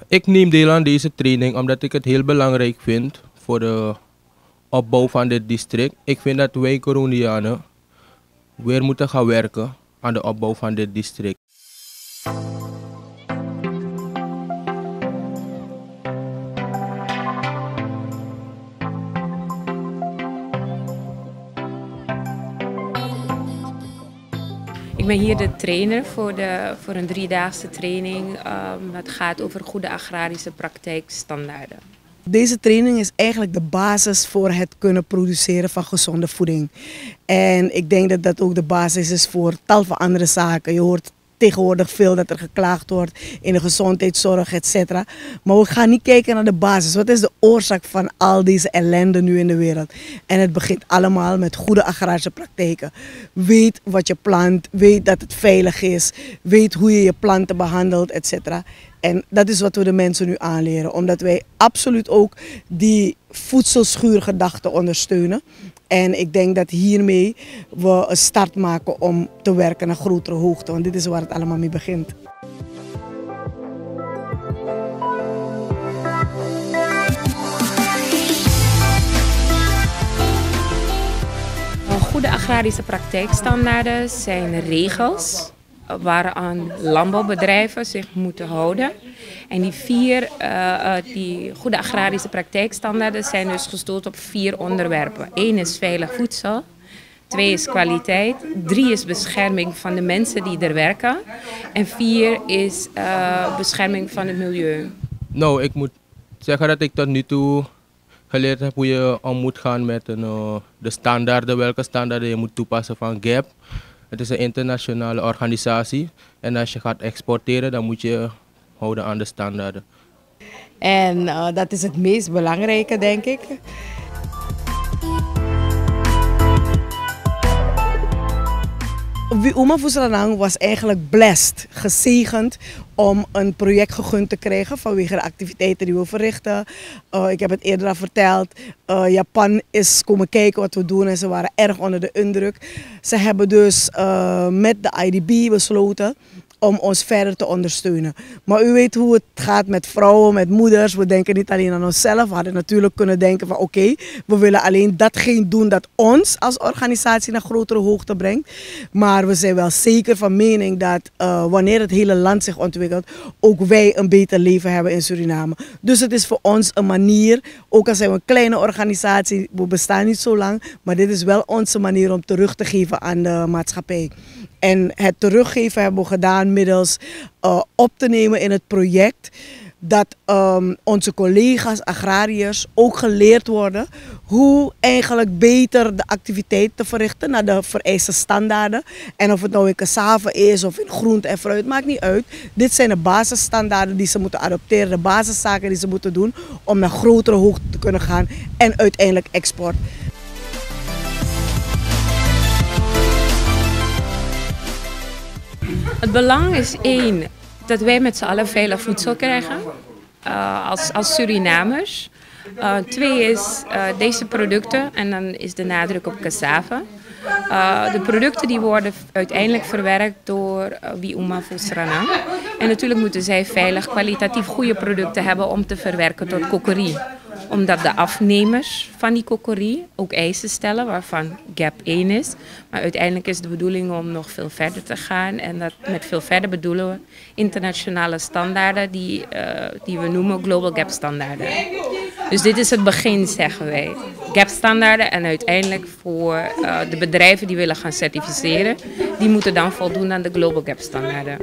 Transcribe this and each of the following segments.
Ik neem deel aan deze training omdat ik het heel belangrijk vind voor de opbouw van dit district. Ik vind dat wij Coronianen weer moeten gaan werken aan de opbouw van dit district. Ik ben hier de trainer voor een 3-daagse training. Het gaat over goede agrarische praktijkstandaarden. Deze training is eigenlijk de basis voor het kunnen produceren van gezonde voeding. En ik denk dat dat ook de basis is voor tal van andere zaken. Je hoort tegenwoordig veel dat er geklaagd wordt in de gezondheidszorg, etc. Maar we gaan niet kijken naar de basis. Wat is de oorzaak van al deze ellende nu in de wereld? En het begint allemaal met goede agrarische praktijken. Weet wat je plant, weet dat het veilig is, weet hoe je je planten behandelt, etc. En dat is wat we de mensen nu aanleren, omdat wij absoluut ook die voedselschuurgedachte ondersteunen. En ik denk dat hiermee we een start maken om te werken naar grotere hoogte, want dit is waar het allemaal mee begint. Goede agrarische praktijkstandaarden zijn regels waaraan landbouwbedrijven zich moeten houden. En die goede agrarische praktijkstandaarden zijn dus gestoeld op 4 onderwerpen. 1 is veilig voedsel, 2 is kwaliteit, 3 is bescherming van de mensen die er werken en 4 is bescherming van het milieu. Nou, ik moet zeggen dat ik tot nu toe geleerd heb hoe je om moet gaan met de standaarden, welke standaarden je moet toepassen van GAP. Het is een internationale organisatie en als je gaat exporteren, dan moet je houden aan de standaarden. En dat is het meest belangrijke, denk ik. Wiuma Fusranang was eigenlijk blessed, gezegend om een project gegund te krijgen vanwege de activiteiten die we verrichten. Ik heb het eerder al verteld, Japan is komen kijken wat we doen en ze waren erg onder de indruk. Ze hebben dus met de IDB besloten om ons verder te ondersteunen. Maar u weet hoe het gaat met vrouwen, met moeders. We denken niet alleen aan onszelf. We hadden natuurlijk kunnen denken van oké, we willen alleen datgene doen dat ons als organisatie naar grotere hoogte brengt. Maar we zijn wel zeker van mening dat wanneer het hele land zich ontwikkelt, ook wij een beter leven hebben in Suriname. Dus het is voor ons een manier, ook al zijn we een kleine organisatie, we bestaan niet zo lang, maar dit is wel onze manier om terug te geven aan de maatschappij. En het teruggeven hebben we gedaan middels op te nemen in het project dat onze collega's, agrariërs, ook geleerd worden hoe eigenlijk beter de activiteit te verrichten naar de vereiste standaarden. En of het nou in cassave is of in groente en fruit, maakt niet uit. Dit zijn de basisstandaarden die ze moeten adopteren, de basiszaken die ze moeten doen om naar grotere hoogte te kunnen gaan en uiteindelijk export. Het belang is 1, dat wij met z'n allen veilig voedsel krijgen als Surinamers. 2 is deze producten, en dan is de nadruk op cassave. De producten die worden uiteindelijk verwerkt door Wiuma Fusranang. En natuurlijk moeten zij veilig, kwalitatief goede producten hebben om te verwerken tot kokerie. Omdat de afnemers van die kokerie ook eisen stellen, waarvan GAP 1 is. Maar uiteindelijk is de bedoeling om nog veel verder te gaan. En dat met veel verder bedoelen we internationale standaarden die we noemen Global GAP standaarden. Dus dit is het begin, zeggen wij. GAP standaarden en uiteindelijk voor de bedrijven die willen gaan certificeren, die moeten dan voldoen aan de Global GAP standaarden.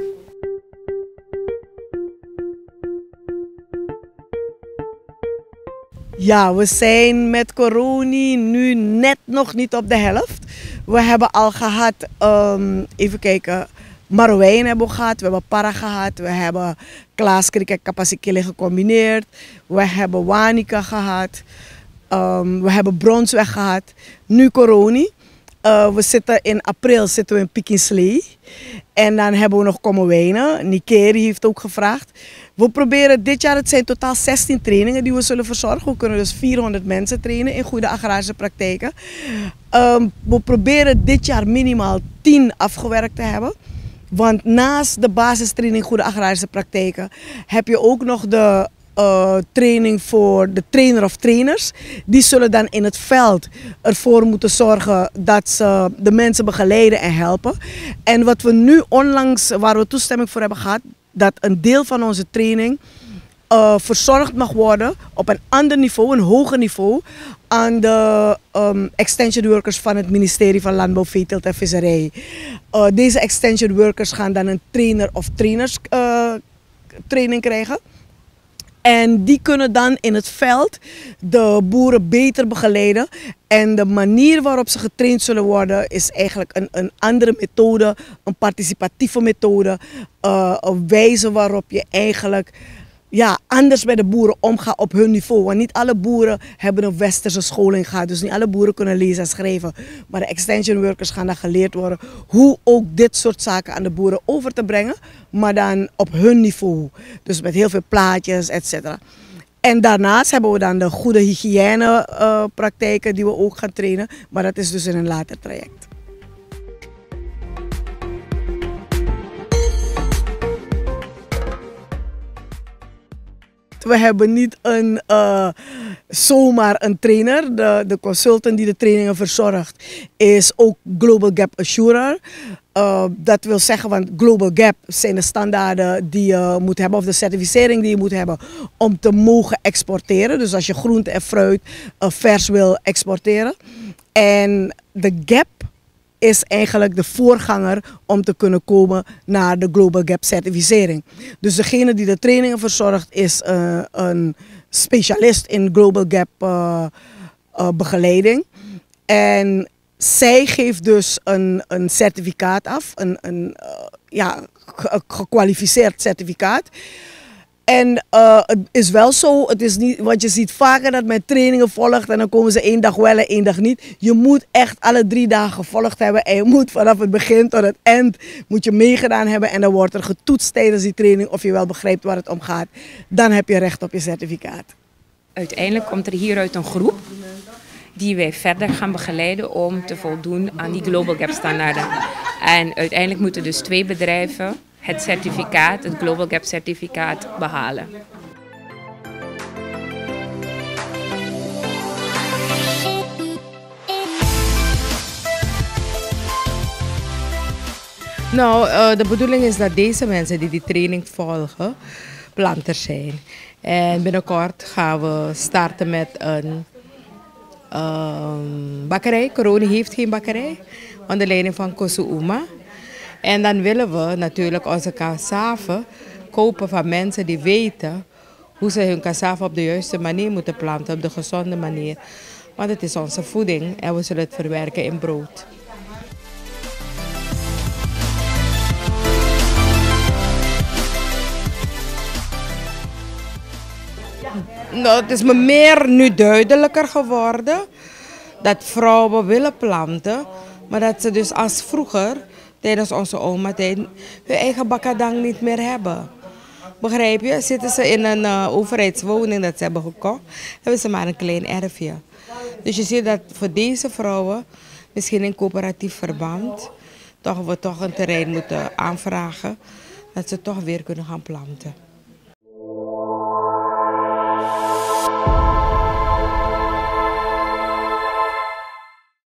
Ja, we zijn met Coroni nu net nog niet op de helft. We hebben al gehad, even kijken, Marouwijn hebben we gehad, we hebben Para gehad, we hebben Klaaskrik en Kapasikile gecombineerd, we hebben Wanica gehad, we hebben Bronsweg gehad, nu Coroni. We zitten in april in Pikinslee en dan hebben we nog Kommerwijnen. Nikeri heeft ook gevraagd. We proberen dit jaar, het zijn totaal 16 trainingen die we zullen verzorgen. We kunnen dus 400 mensen trainen in goede agrarische praktijken. We proberen dit jaar minimaal 10 afgewerkt te hebben. Want naast de basistraining Goede Agrarische Praktijken heb je ook nog de training voor de trainer of trainers. Die zullen dan in het veld ervoor moeten zorgen dat ze de mensen begeleiden en helpen. En wat we nu onlangs, waar we toestemming voor hebben gehad, dat een deel van onze training verzorgd mag worden op een ander niveau, een hoger niveau, aan de extension workers van het ministerie van Landbouw, Veeteelt en Visserij. Deze extension workers gaan dan een trainer of trainers training krijgen. En die kunnen dan in het veld de boeren beter begeleiden. En de manier waarop ze getraind zullen worden is eigenlijk een andere methode, een participatieve methode. Een wijze waarop je eigenlijk anders met de boeren omgaat op hun niveau. Want niet alle boeren hebben een westerse scholing gehad. Dus niet alle boeren kunnen lezen en schrijven. Maar de extension workers gaan dan geleerd worden hoe ook dit soort zaken aan de boeren over te brengen. Maar dan op hun niveau. Dus met heel veel plaatjes, etc. En daarnaast hebben we dan de goede hygiënepraktijken die we ook gaan trainen. Maar dat is dus in een later traject. We hebben niet zomaar een trainer. De consultant die de trainingen verzorgt is ook Global Gap Assurer. Dat wil zeggen, want Global Gap zijn de standaarden die je moet hebben, of de certificering die je moet hebben om te mogen exporteren. Dus als je groente en fruit vers wil exporteren. En de Gap is eigenlijk de voorganger om te kunnen komen naar de Global Gap certificering. Dus degene die de trainingen verzorgt is een specialist in Global Gap begeleiding. En zij geeft dus een certificaat af, een gekwalificeerd certificaat. En het is wel zo, het is niet, want je ziet vaker dat men trainingen volgt en dan komen ze 1 dag wel en 1 dag niet. Je moet echt alle 3 dagen gevolgd hebben en je moet vanaf het begin tot het eind moet je meegedaan hebben. En dan wordt er getoetst tijdens die training of je wel begrijpt waar het om gaat. Dan heb je recht op je certificaat. Uiteindelijk komt er hieruit een groep die wij verder gaan begeleiden om te voldoen aan die Global Gap standaarden. En uiteindelijk moeten dus 2 bedrijven het certificaat, het Global Gap certificaat, behalen. Nou, de bedoeling is dat deze mensen die training volgen, planters zijn. En binnenkort gaan we starten met een bakkerij. Corona heeft geen bakkerij, onder leiding van Kosuuma. En dan willen we natuurlijk onze cassave kopen van mensen die weten hoe ze hun cassave op de juiste manier moeten planten, op de gezonde manier. Want het is onze voeding en we zullen het verwerken in brood. Nou, het is me meer nu duidelijker geworden dat vrouwen willen planten, maar dat ze dus als vroeger, tijdens onze oma-tijd, hun eigen bakkadang niet meer hebben. Begrijp je? Zitten ze in een overheidswoning dat ze hebben gekocht, hebben ze maar een klein erfje. Dus je ziet dat voor deze vrouwen, misschien in coöperatief verband, we toch een terrein moeten aanvragen, dat ze toch weer kunnen gaan planten.